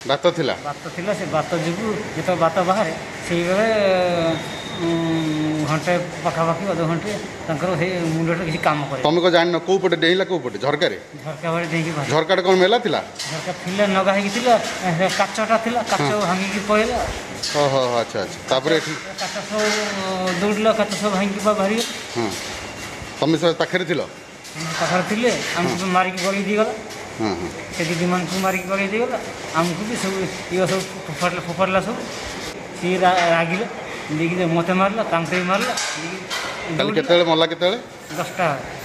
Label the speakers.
Speaker 1: बात थिला
Speaker 2: से बात जो जो बात बाहर से घंटे पखापाखि अध घंटे मुंड किसी काम करे।
Speaker 1: तुम को जान कौ पटे डेला कौ पटे झरका
Speaker 2: झरका बाड़े देखिए
Speaker 1: झरका कौन मेला थिला
Speaker 2: झरका थिला नगा है काचटा थिला काच भांगी पड़ेगा।
Speaker 1: ओहो अच्छा अच्छा तापर
Speaker 2: काच सब दौड़ल काच सब भांगी बाहरी।
Speaker 1: हाँ तुम सब पाखे थिल
Speaker 2: पाखे थे आमको मारिक गली दीगला।
Speaker 1: हाँ हाँ
Speaker 2: से दीदी मान को मारिक गली दीगला आमको भी सब ये सब फोपाड़ला सब सी रागिले देखिए मत मारला भी मारला
Speaker 1: कल केते मल्ला केते
Speaker 2: 10टा।